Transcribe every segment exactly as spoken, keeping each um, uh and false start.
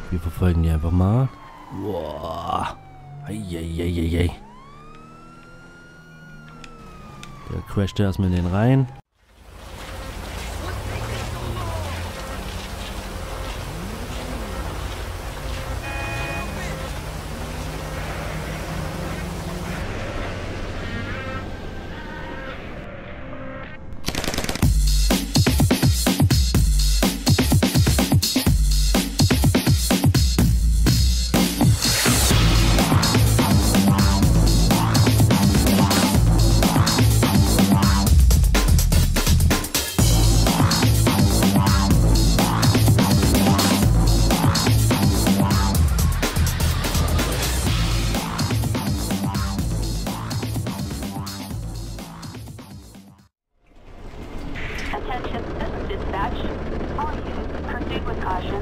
Wir verfolgen die einfach mal. Boah. Eieieiei. Der crasht erstmal in den rein. Attention, this is dispatch. All units, proceed with caution.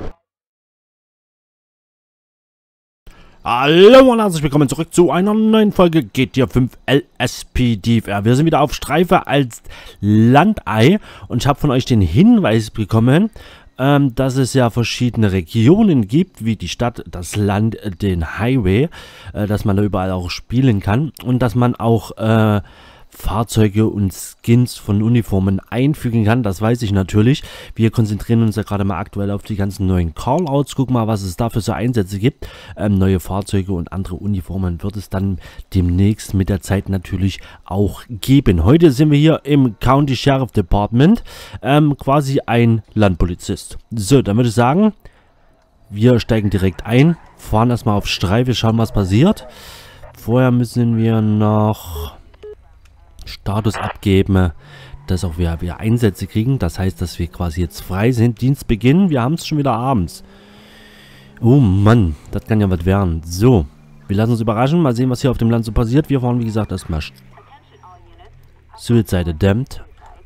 Hallo und herzlich willkommen zurück zu einer neuen Folge G T A fünf L S P D F R. Wir sind wieder auf Streife als Landei und ich habe von euch den Hinweis bekommen, ähm, dass es ja verschiedene Regionen gibt, wie die Stadt, das Land, den Highway, äh, dass man da überall auch spielen kann und dass man auch äh, Fahrzeuge und Skins von Uniformen einfügen kann, das weiß ich natürlich. Wir konzentrieren uns ja gerade mal aktuell auf die ganzen neuen Callouts. Guck mal, was es da für so Einsätze gibt. Ähm, neue Fahrzeuge und andere Uniformen wird es dann demnächst mit der Zeit natürlich auch geben. Heute sind wir hier im County Sheriff Department, ähm, quasi ein Landpolizist. So, dann würde ich sagen, wir steigen direkt ein, fahren erstmal auf Streife, schauen, was passiert. Vorher müssen wir noch Status abgeben, dass auch wir wieder Einsätze kriegen. Das heißt, dass wir quasi jetzt frei sind. Dienstbeginn, wir haben es schon wieder abends. Oh Mann, das kann ja was werden. So, wir lassen uns überraschen. Mal sehen, was hier auf dem Land so passiert. Wir fahren, wie gesagt, erstmal Suicide Attempt.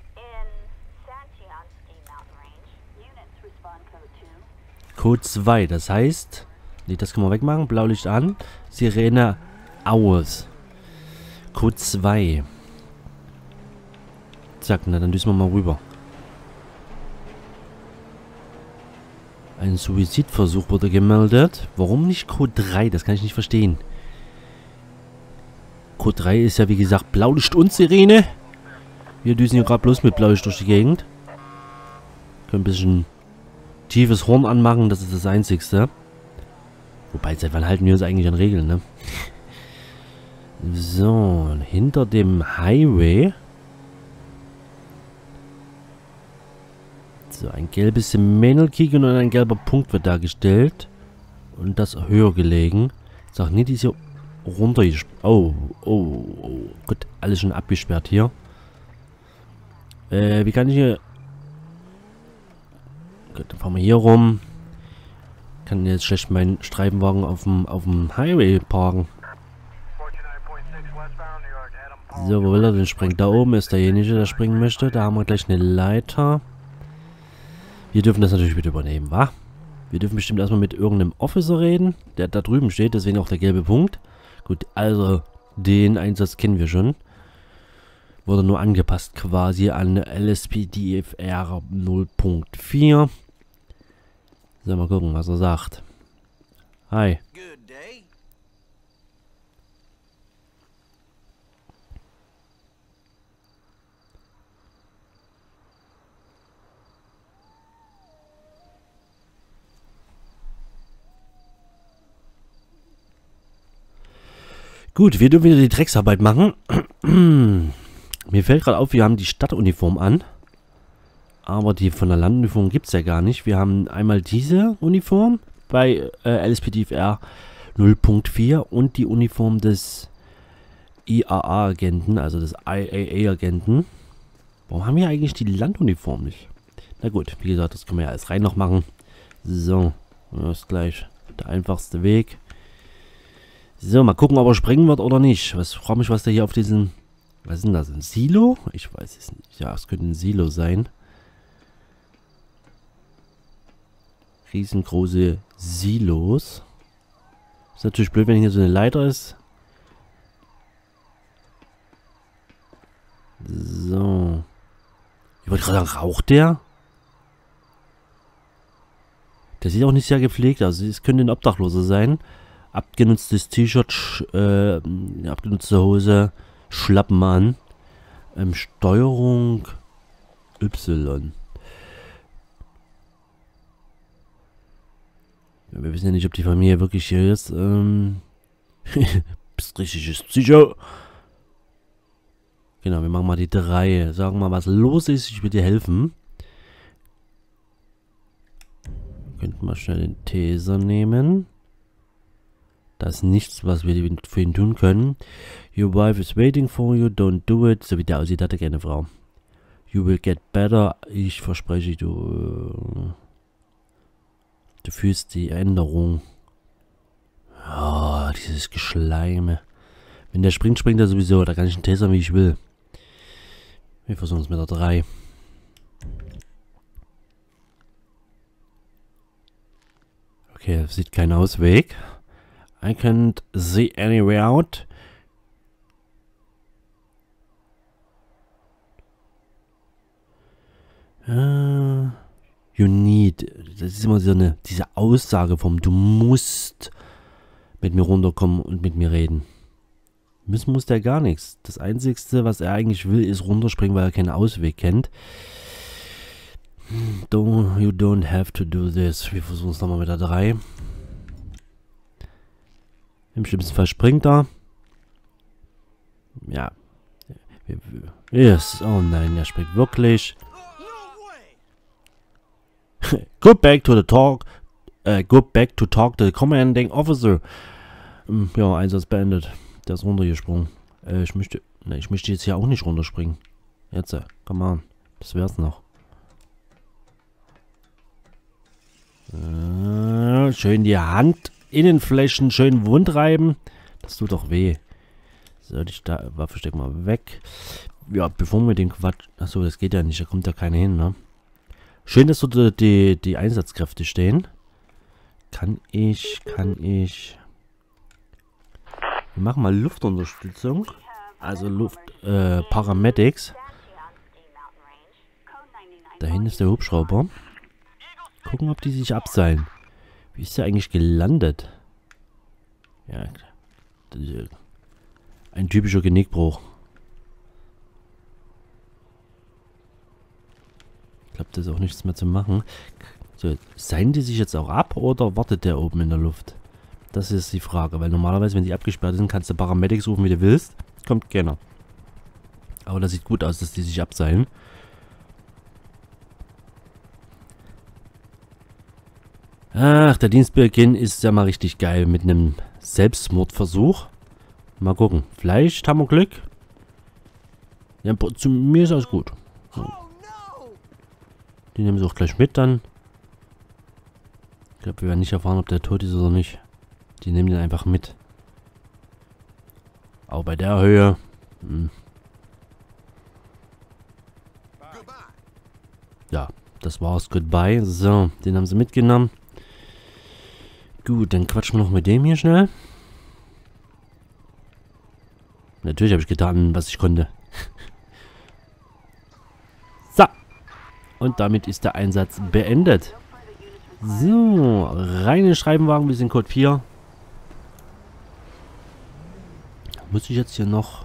Code zwei, das heißt, nee, das können wir wegmachen. Blaulicht an. Sirene aus. Code zwei. Zack, na dann düsen wir mal rüber. Ein Suizidversuch wurde gemeldet. Warum nicht Code drei? Das kann ich nicht verstehen. Code drei ist ja wie gesagt Blaulicht und Sirene. Wir düsen hier gerade bloß mit Blaulicht durch die Gegend. Können ein bisschen tiefes Horn anmachen, das ist das Einzigste. Wobei, seit wann halten wir uns eigentlich an Regeln, ne? So, hinter dem Highway. So, ein gelbes Männelkiegen und ein gelber Punkt wird dargestellt. Und das höher gelegen. Ich sag nicht, die ist hier runter. Oh, oh, oh. Gut, alles schon abgesperrt hier. Äh, wie kann ich hier... Gut, dann fahren wir hier rum. Kann jetzt schlecht meinen Streifenwagen auf dem, auf dem Highway parken. So, wo will er denn springen? Da oben ist derjenige, der springen möchte. Da haben wir gleich eine Leiter. Wir dürfen das natürlich wieder übernehmen, wa? Wir dürfen bestimmt erstmal mit irgendeinem Officer reden, der da drüben steht, deswegen auch der gelbe Punkt. Gut, also den Einsatz kennen wir schon. Wurde nur angepasst quasi an L S P D F R null Punkt vier. So, mal gucken, was er sagt. Hi. Gut, wir dürfen wieder die Drecksarbeit machen. Mir fällt gerade auf, wir haben die Stadtuniform an. Aber die von der Landuniform gibt es ja gar nicht. Wir haben einmal diese Uniform bei äh, L S P D F R null Punkt vier und die Uniform des I A A-Agenten, also des I A A-Agenten. Warum haben wir eigentlich die Landuniform nicht? Na gut, wie gesagt, das können wir ja alles rein noch machen. So, das ist gleich der einfachste Weg. So, mal gucken, ob er springen wird oder nicht. Was frage mich, was da hier auf diesen... Was ist denn das? Ein Silo? Ich weiß es nicht. Ja, es könnte ein Silo sein. Riesengroße Silos. Ist natürlich blöd, wenn hier so eine Leiter ist. So. Ich wollte gerade sagen, raucht der? Der sieht auch nicht sehr gepflegt aus. Es könnte ein Obdachloser sein. Abgenutztes T-Shirt, sch äh, abgenutzte Hose, Schlappen an. Ähm, Steuerung Y. Ja, wir wissen ja nicht, ob die Familie wirklich hier ist. Ähm, bist richtiges Psycho. Genau, wir machen mal die drei. Sagen mal, was los ist. Ich will dir helfen. Könnten wir schnell den Taser nehmen. Da ist nichts, was wir für ihn tun können. Your wife is waiting for you, don't do it. So wie der aussieht, hat er keine Frau. You will get better. Ich verspreche, du... Du fühlst die Änderung. Oh, dieses Geschleime. Wenn der springt, springt er sowieso. Da kann ich ihn tasern, wie ich will. Wir versuchen es mit der drei. Okay, sieht keinen Ausweg. I can't see any way out. Uh, you need. Das ist immer so eine, diese Aussage vom du musst mit mir runterkommen und mit mir reden. Müssen muss der gar nichts. Das Einzige, was er eigentlich will, ist runterspringen, weil er keinen Ausweg kennt. Don't, you don't have to do this. Wir versuchen es nochmal mit der drei. Im schlimmsten Fall springt er. Ja. Yes. Oh nein, er springt wirklich. Go back to the talk. Uh, go back to talk to the commanding officer. Um, ja, Einsatz beendet. Der ist runtergesprungen. Äh, ich möchte... Ne, ich möchte jetzt hier auch nicht runterspringen. Jetzt, äh, come on. Das wär's noch. Äh, schön die Hand in den Flächen, schön wund reiben. Das tut doch weh. Soll ich da... Waffe steck mal weg. Ja, bevor wir den Quatsch... Achso, das geht ja nicht. Da kommt ja keiner hin, ne? Schön, dass so die, die, die Einsatzkräfte stehen. Kann ich... Kann ich... Wir machen mal Luftunterstützung. Also Luft... Äh, Paramedics. Dahin ist der Hubschrauber. Gucken, ob die sich abseilen. Wie ist der eigentlich gelandet? Ja, ein typischer Genickbruch. Ich glaube, da ist auch nichts mehr zu machen. So, seilen die sich jetzt auch ab oder wartet der oben in der Luft? Das ist die Frage, weil normalerweise, wenn die abgesperrt sind, kannst du Paramedics rufen, wie du willst. Kommt keiner. Aber das sieht gut aus, dass die sich abseilen. Ach, der Dienstbeginn ist ja mal richtig geil mit einem Selbstmordversuch. Mal gucken. Vielleicht haben wir Glück. Ja, zu mir ist alles gut. So. Die nehmen sie auch gleich mit dann. Ich glaube, wir werden nicht erfahren, ob der tot ist oder nicht. Die nehmen den einfach mit. Auch bei der Höhe. Hm. Ja, das war's. Goodbye. So, den haben sie mitgenommen. Gut, dann quatschen wir noch mit dem hier schnell. Natürlich habe ich getan, was ich konnte. So. Und damit ist der Einsatz beendet. So, rein in den Schreibenwagen, wir sind Code vier. Muss ich jetzt hier noch...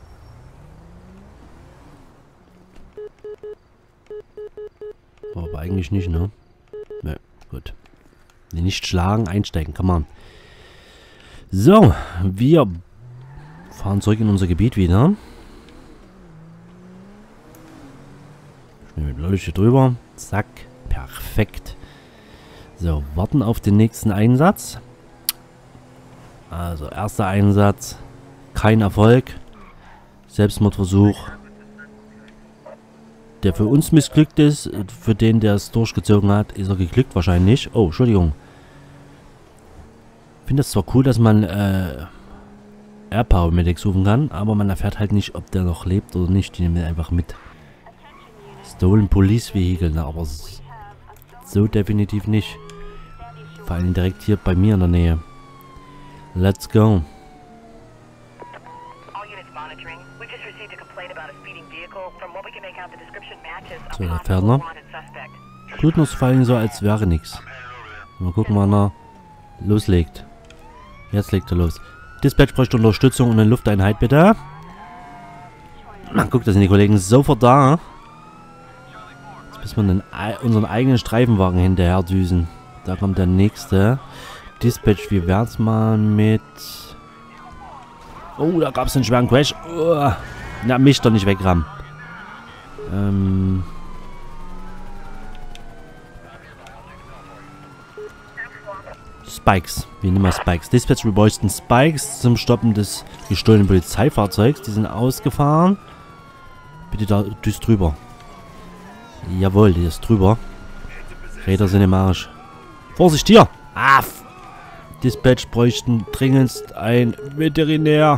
Aber eigentlich nicht, ne? Ne, gut. Nicht schlagen, einsteigen, kann man. So, wir fahren zurück in unser Gebiet wieder. Schnell mit Leuchte drüber. Zack, perfekt. So, warten auf den nächsten Einsatz. Also, erster Einsatz. Kein Erfolg. Selbstmordversuch. Der für uns missglückt ist. Für den, der es durchgezogen hat, ist er geglückt wahrscheinlich. Oh, Entschuldigung. Ich finde das zwar cool, dass man äh, Air Paramedics suchen kann, aber man erfährt halt nicht, ob der noch lebt oder nicht. Die nehmen wir einfach mit. Stolen Police Vehicle, na, aber so definitiv nicht. Vor allem direkt hier bei mir in der Nähe. Let's go. So, der Pferdner. Tut uns fallen so, als wäre nichts. Mal gucken, wann er loslegt. Jetzt legt er los. Dispatch bräuchte Unterstützung und eine Lufteinheit, bitte. Na, guck, da sind die Kollegen sofort da. Jetzt müssen wir den, unseren eigenen Streifenwagen hinterher düsen. Da kommt der nächste. Dispatch, wie wär's mal mit... Oh, da gab es einen schweren Crash. Oh, na, mich doch nicht wegrammen. Ähm... Spikes. Wir nehmen mal Spikes. Dispatch, wir bräuchten Spikes zum Stoppen des gestohlenen Polizeifahrzeugs. Die sind ausgefahren. Bitte da düst drüber. Jawohl, die ist drüber. Räder sind im Arsch. Vorsicht hier! Ah! Dispatch bräuchten dringendst ein Veterinär.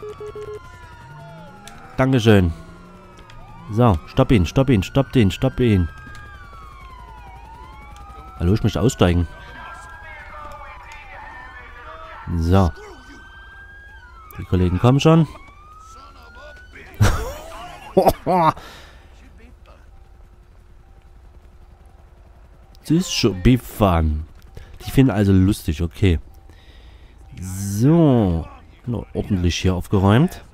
Dankeschön. So, stopp ihn, stopp ihn, stopp ihn, stopp ihn. Hallo, ich möchte aussteigen. So. Die Kollegen kommen schon. This should be fun. Die finden also lustig, okay. So. Noch ordentlich hier aufgeräumt.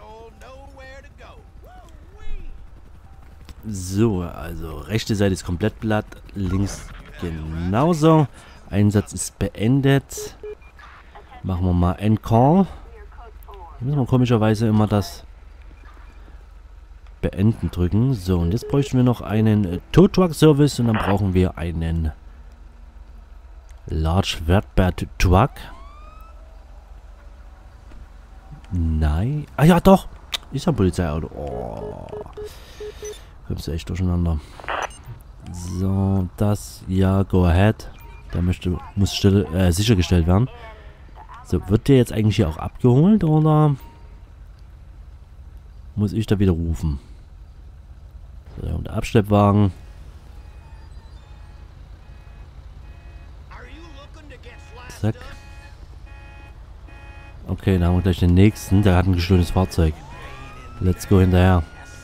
So, also rechte Seite ist komplett platt, links genauso. Einsatz ist beendet. Machen wir mal Endcall. Da müssen wir komischerweise immer das Beenden drücken. So, und jetzt bräuchten wir noch einen äh, Tow Truck Service und dann brauchen wir einen Large Flatbed Truck. Nein. Ah ja, doch. Ist ein Polizeiauto. Oh. Kommst du echt durcheinander. So, das, ja, go ahead. Der möchte, muss still, äh, sichergestellt werden. So, wird der jetzt eigentlich hier auch abgeholt oder muss ich da wieder rufen? So, und der Abschleppwagen. Zack. Okay, da haben wir gleich den nächsten. Der hat ein gestohlenes Fahrzeug. Let's go hinterher.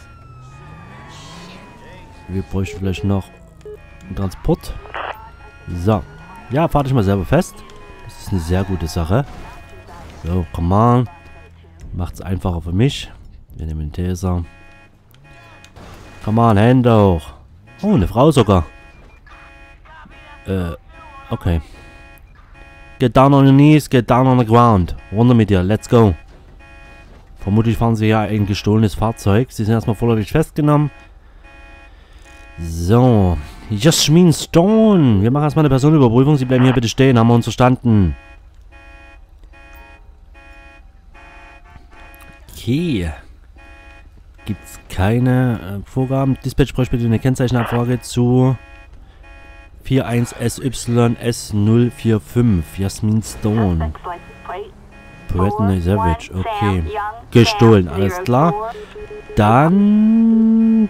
Wir bräuchten vielleicht noch einen Transport. So. Ja, fahr dich mal selber fest. Das ist eine sehr gute Sache. So, come on. Macht's einfacher für mich. Wir nehmen den Taser. Come on, Hände hoch. Oh, eine Frau sogar. Äh, okay. Get down on your knees, get down on the ground. Runter mit dir, let's go. Vermutlich fahren sie ja ein gestohlenes Fahrzeug. Sie sind erstmal vorläufig festgenommen. So. Jasmin Stone. Wir machen erstmal eine Personenüberprüfung. Sie bleiben hier bitte stehen. Haben wir uns verstanden. Okay. Gibt es keine äh, Vorgaben. Dispatch bräuchte bitte eine Kennzeichenabfrage zu vier eins S Y S null vier fünf. Jasmin Stone. Bretton Savage. Okay. Gestohlen. Alles klar. Dann...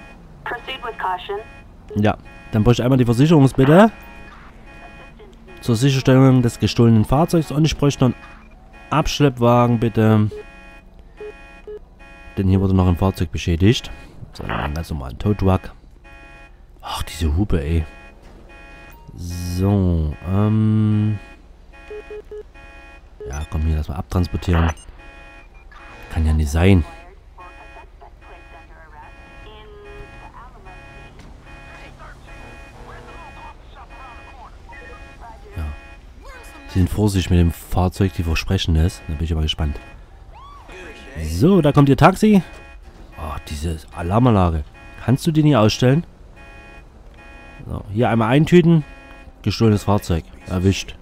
Ja. Dann bräuchte ich einmal die Versicherungsbitte. Zur Sicherstellung des gestohlenen Fahrzeugs. Und ich bräuchte noch einen Abschleppwagen, bitte. Denn hier wurde noch ein Fahrzeug beschädigt. So, einen ganz normalen Tow Truck. Ach, diese Hupe, ey. So, ähm... ja, komm, hier, lass mal abtransportieren. Kann ja nicht sein. Ja. Sie sind vorsichtig mit dem Fahrzeug, die versprechen es. Da bin ich aber gespannt. So, da kommt Ihr Taxi. Oh, diese Alarmanlage. Kannst du die nicht ausstellen? So, hier einmal eintüten. Gestohlenes Fahrzeug. Erwischt.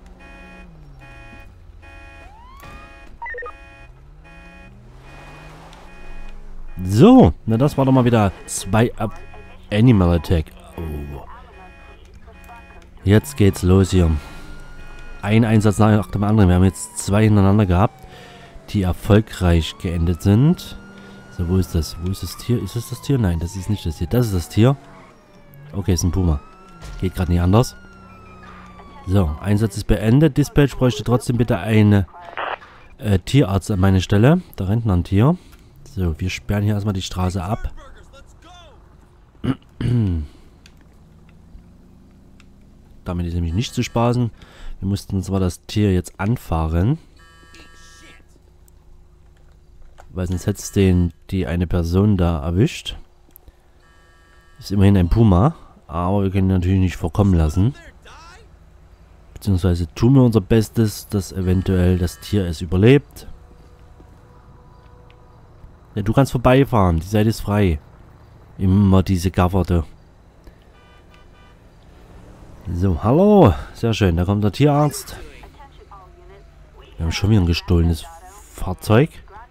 So, na das war doch mal wieder zwei Ab Animal Attack. Oh. Jetzt geht's los hier. Ein Einsatz nach dem anderen. Wir haben jetzt zwei hintereinander gehabt, die erfolgreich geendet sind. So, wo ist das? Wo ist das Tier? Ist das das Tier? Nein, das ist nicht das Tier. Das ist das Tier. Okay, ist ein Puma. Geht gerade nicht anders. So, Einsatz ist beendet. Dispatch bräuchte trotzdem bitte einen äh, Tierarzt an meine Stelle. Da rennt noch ein Tier. So, wir sperren hier erstmal die Straße ab. Damit ist nämlich nicht zu spaßen. Wir mussten zwar das Tier jetzt anfahren. Weil sonst hätte es den, die eine Person da erwischt. Ist immerhin ein Puma. Aber wir können ihn natürlich nicht vorkommen lassen. Beziehungsweise tun wir unser Bestes, dass eventuell das Tier es überlebt. Ja, du kannst vorbeifahren. Die Seite ist frei. Immer diese Gafferte. So, hallo. Sehr schön. Da kommt der Tierarzt. Wir haben schon wieder ein gestohlenes Fahrzeug.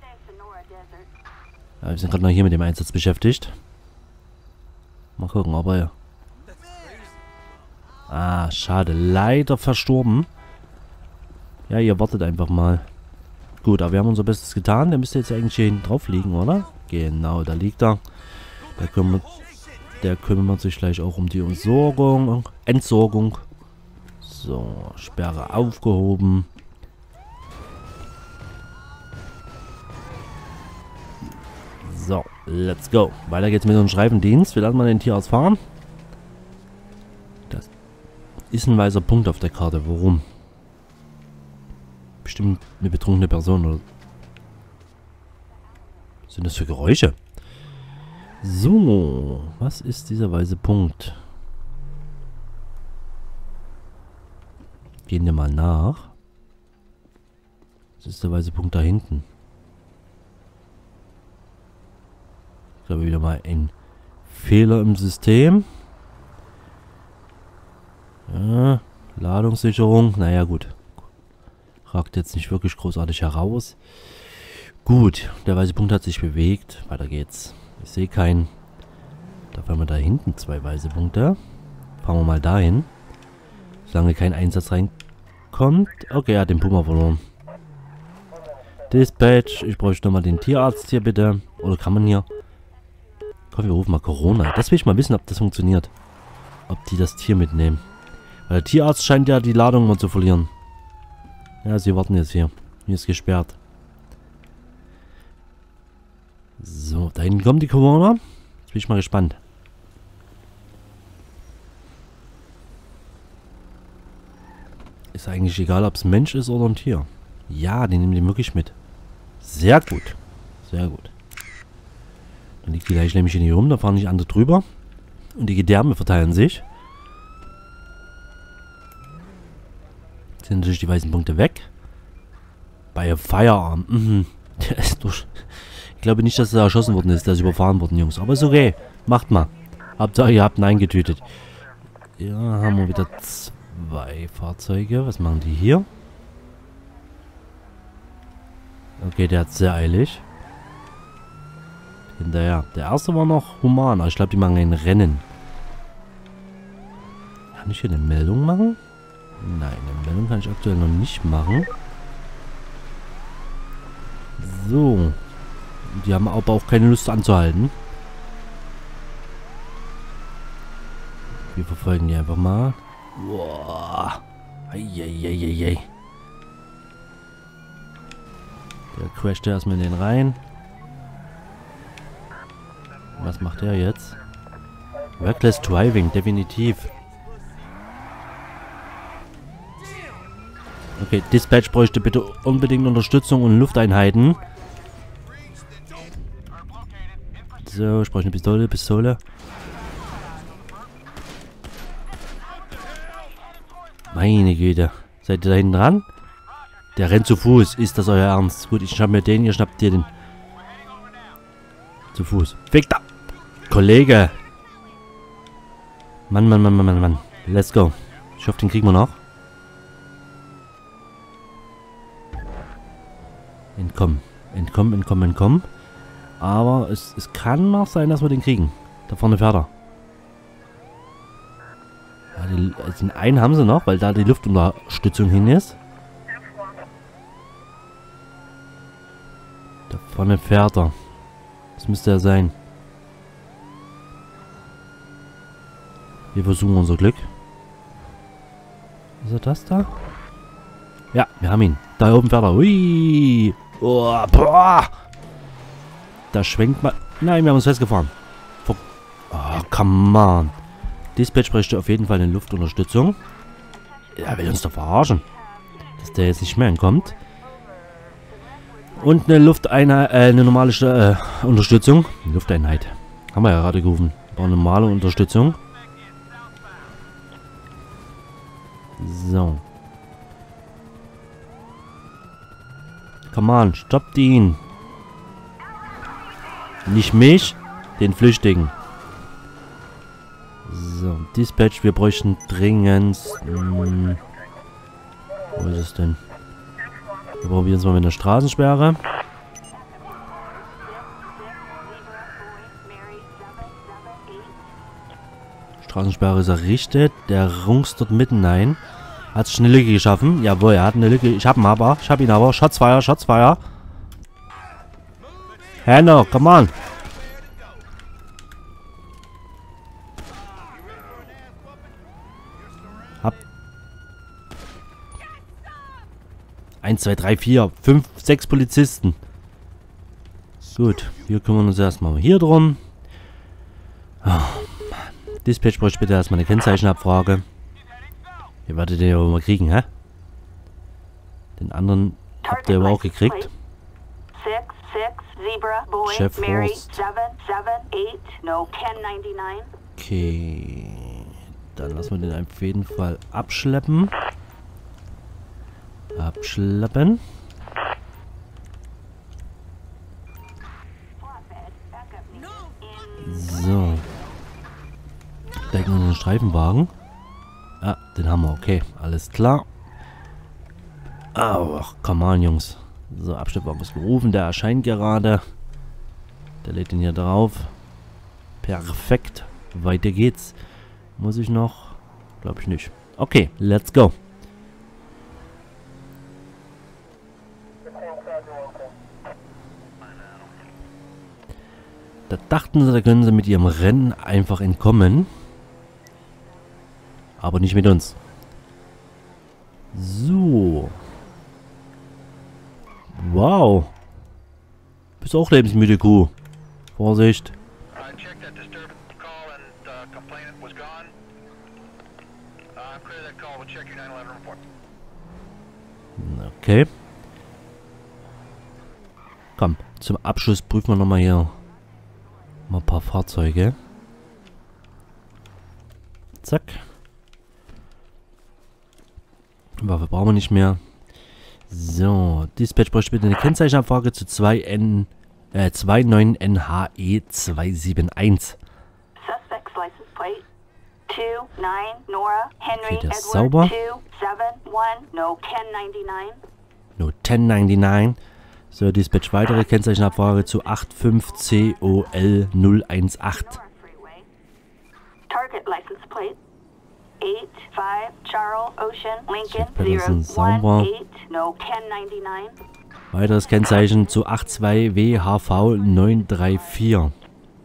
Ja, wir sind gerade noch hier mit dem Einsatz beschäftigt. Mal gucken, ob er... Ah, schade. Leider verstorben. Ja, ihr wartet einfach mal. Gut, aber wir haben unser Bestes getan. Der müsste jetzt eigentlich hier hinten drauf liegen, oder? Genau, da liegt er. Der kümmert, der kümmert sich gleich auch um die Entsorgung. Entsorgung. So, Sperre aufgehoben. So, let's go. Weiter geht's mit unserem Streifendienst. Wir lassen mal den Tierarzt fahren. Das ist ein weißer Punkt auf der Karte. Warum? Bestimmt eine betrunkene Person, oder? Was sind das für Geräusche? So, was ist dieser weiße Punkt? Gehen wir mal nach. Das ist der weiße Punkt da hinten. Ich glaube wieder mal ein Fehler im System. Ja, Ladungssicherung. Naja, gut. Ragt jetzt nicht wirklich großartig heraus. Gut, der weiße Punkt hat sich bewegt. Weiter geht's. Ich sehe keinen. Dafür haben wir da hinten zwei weiße Punkte. Fahren wir mal dahin. Solange kein Einsatz reinkommt. Okay, er hat den Puma verloren. Dispatch, ich bräuchte nochmal den Tierarzt hier bitte. Oder kann man hier... Komm, wir rufen mal Corona. Das will ich mal wissen, ob das funktioniert. Ob die das Tier mitnehmen. Weil der Tierarzt scheint ja die Ladung mal zu verlieren. Ja, sie warten jetzt hier. Hier ist gesperrt. So, da hinten kommt die Corona. Jetzt bin ich mal gespannt. Ist eigentlich egal, ob es ein Mensch ist oder ein Tier. Ja, die nehmen die wirklich mit. Sehr gut. Sehr gut. Dann liegt die gleich nämlich hier rum. Da fahren nicht andere drüber. Und die Gedärme verteilen sich. Jetzt sind natürlich die weißen Punkte weg. Bei Firearm. Mhm. Der ist durch. Ich glaube nicht, dass er erschossen worden ist. Der ist überfahren worden, Jungs. Aber ist okay. Macht mal. Hauptsache, ihr habt Nein getötet. Ja, haben wir wieder zwei Fahrzeuge. Was machen die hier? Okay, der hat sehr eilig. Hinterher. Der erste war noch human. Aber ich glaube, die machen ein Rennen. Kann ich hier eine Meldung machen? Nein, eine Meldung kann ich aktuell noch nicht machen. So. Die haben aber auch keine Lust anzuhalten. Wir verfolgen die einfach mal. Boah. Eieieiei. Der crasht erstmal in den rein. Was macht der jetzt? Reckless Driving, definitiv. Okay, Dispatch bräuchte bitte unbedingt Unterstützung und Lufteinheiten. So, ich brauche eine Pistole, Pistole. Meine Güte. Seid ihr da hinten dran? Der rennt zu Fuß. Ist das euer Ernst? Gut, ich schnapp mir den, ihr schnappt dir den. Zu Fuß. Weg da! Kollege! Mann, Mann, Mann, Mann, Mann, Mann. Let's go. Ich hoffe, den kriegen wir noch. Entkommen. Entkommen, entkommen, entkommen. Aber es, es kann noch sein, dass wir den kriegen. Da vorne fährt er. Ja, die, also den einen haben sie noch, weil da die Luftunterstützung hin ist. Da vorne fährt er. Das müsste er sein. Wir versuchen unser Glück. Ist er das da? Ja, wir haben ihn. Da oben fährt er. Hui. Oh, boah. Da schwenkt mal. Nein, wir haben uns festgefahren. Oh, come on. Dispatch bräuchte auf jeden Fall eine Luftunterstützung. Er will uns doch verarschen. Dass der jetzt nicht mehr entkommt. Und eine Lufteinheit, äh, eine normale äh, Unterstützung. Lufteinheit. Haben wir ja gerade gerufen. War eine normale Unterstützung. So. Come on, stoppt ihn. Nicht mich, den Flüchtigen. So, Dispatch, wir bräuchten dringend... Hm, wo ist es denn? Wir probieren es mal mit einer Straßensperre. Straßensperre ist errichtet. Der runzt dort mitten ein. Hat sich eine Lücke geschaffen. Jawohl, er hat eine Lücke. Ich hab ihn aber. Ich hab ihn aber. Shotsfire, Shotsfire. Hanno, come on. Hab. eins, zwei, drei, vier, fünf, sechs Polizisten. Gut, wir kümmern uns erstmal hier drum. Oh, Dispatch bräuchte bitte erstmal eine Kennzeichenabfrage. Ihr werdet den ja wohl mal kriegen, hä? Den anderen habt ihr aber auch gekriegt. Chef Horst. Okay. Dann lassen wir den auf jeden Fall abschleppen. Abschleppen. So. Decken wir den Streifenwagen. Ah, den haben wir. Okay, alles klar. Oh, ach, come on, Jungs. So, Abschleppwagen ist gerufen. Der erscheint gerade. Der lädt ihn hier drauf. Perfekt. Weiter geht's. Muss ich noch? Glaube ich nicht. Okay, let's go. Da dachten sie, da können sie mit ihrem Rennen einfach entkommen. Aber nicht mit uns. So. Wow. Bist auch lebensmüde Kuh. Vorsicht. Okay. Komm, zum Abschluss prüfen wir nochmal hier mal ein paar Fahrzeuge. Zack. Waffe brauchen wir nicht mehr. So, Dispatch bräuchte bitte eine Kennzeichenabfrage zu zwei N, äh, zwei neun N H E zwei sieben eins. Suspect's license plate two nine Nora Henry Okay, der ist Edward sauber. two seven one no ten ninety-nine. No ten ninety-nine. So, Dispatch weitere Kennzeichenabfrage zu acht fünf C O L null eins acht. Nora Freeway. Target license plate eight five Charles Ocean Lincoln Patterson zero one sauber. eight no ten ninety-nine. Weiteres Kennzeichen zu acht zwei W H V neun drei vier.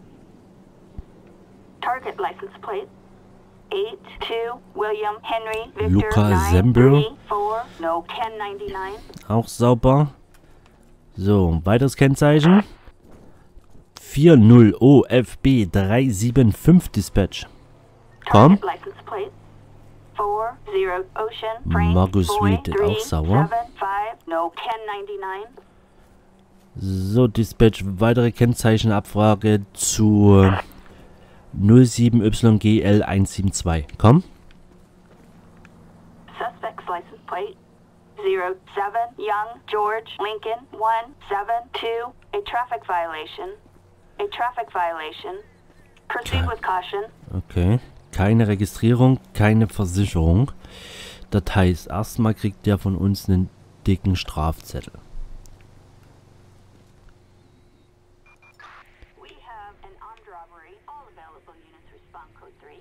Target license plate eight two William Henry Victor Luca nine Sembel. three four no ten ninety-nine. Auch sauber. So, weiteres Kennzeichen. vier null O F B drei sieben fünf Dispatch. Komm. Target license plate four zero Ocean Frank Margus Boy Reed, three auch sauer. seven five no ten ninety-nine. So, Dispatch, weitere Kennzeichenabfrage zu null sieben Y G L eins sieben zwei. Komm. Suspect's license plate zero seven Young George Lincoln one seven two. A traffic violation. A traffic violation. Proceed with caution. Okay. Keine Registrierung, keine Versicherung. Das heißt, erstmal kriegt der von uns einen dicken Strafzettel. We have an armed robbery. All available units respond code three.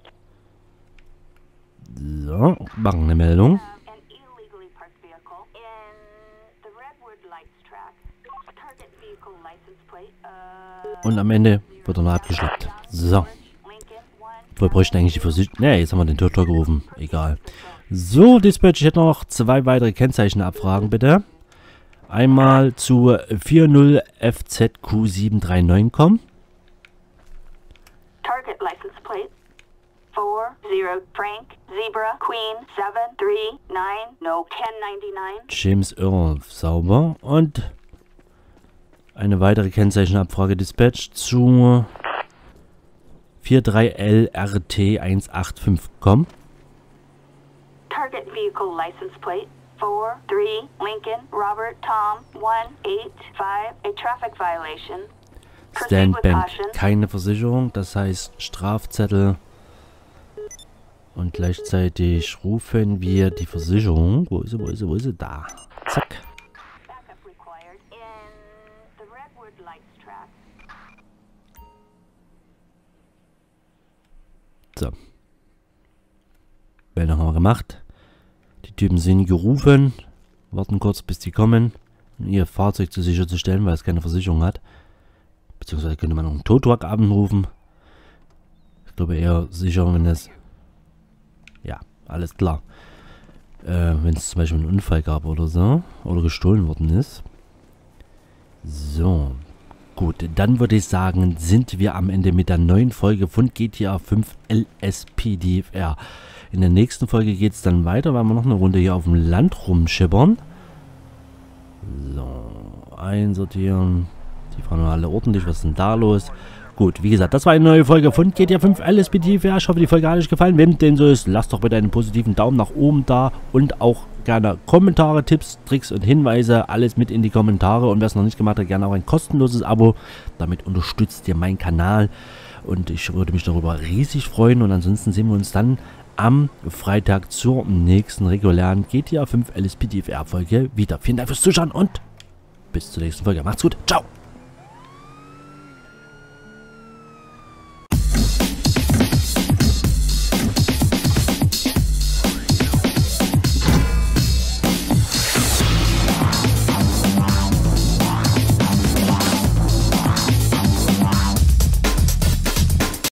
So, machen eine Meldung. Have an illegally parked vehicle in the Redwood Lights track. Target vehicle license plate. Uh, Und am Ende wird er noch abgeschleppt. So. Lincoln one. Wir bräuchten eigentlich die Versicherung. Ne, jetzt haben wir den Töter gerufen. Egal. So, Dispatch, ich hätte noch zwei weitere Kennzeichenabfragen, bitte. Einmal zu vier null F Z Q sieben drei neun kommen. Target license plate four zero Frank Zebra Queen seven three nine no ten ninety-nine. James Earl, sauber. Und eine weitere Kennzeichenabfrage Dispatch zu vier drei L R T eins acht fünf. Komm. Target vehicle license plate four three Lincoln Robert Tom one eight five. A traffic violation. Proceed with Standbank, caution. keine Versicherung, das heißt Strafzettel. Und gleichzeitig rufen wir die Versicherung. Wo ist sie, wo ist sie, wo ist sie? Da. Zack. Backup required in the Redwood Lights track. So. Meldung haben wir gemacht. Die Typen sind gerufen. Warten kurz, bis die kommen, um ihr Fahrzeug zu sicherzustellen, weil es keine Versicherung hat. Beziehungsweise könnte man auch einen Towtruck anrufen. Ich glaube eher sicher, wenn es... Ja, alles klar. Äh, wenn es zum Beispiel einen Unfall gab oder so. Oder gestohlen worden ist. So. Gut, dann würde ich sagen, sind wir am Ende mit der neuen Folge von G T A fünf L S P D F R. In der nächsten Folge geht es dann weiter, weil wir noch eine Runde hier auf dem Land rumschippern. So, einsortieren. Die fahren alle ordentlich. Was ist denn da los? Gut, wie gesagt, das war eine neue Folge von G T A fünf L S P D F R. Ich hoffe, die Folge hat euch gefallen. Wenn dem so ist, lasst doch bitte einen positiven Daumen nach oben da. Und auch gerne Kommentare, Tipps, Tricks und Hinweise. Alles mit in die Kommentare. Und wer es noch nicht gemacht hat, gerne auch ein kostenloses Abo. Damit unterstützt ihr meinen Kanal. Und ich würde mich darüber riesig freuen. Und ansonsten sehen wir uns dann am Freitag zur nächsten regulären G T A fünf L S P D F R Folge wieder. Vielen Dank fürs Zuschauen und bis zur nächsten Folge. Macht's gut. Ciao.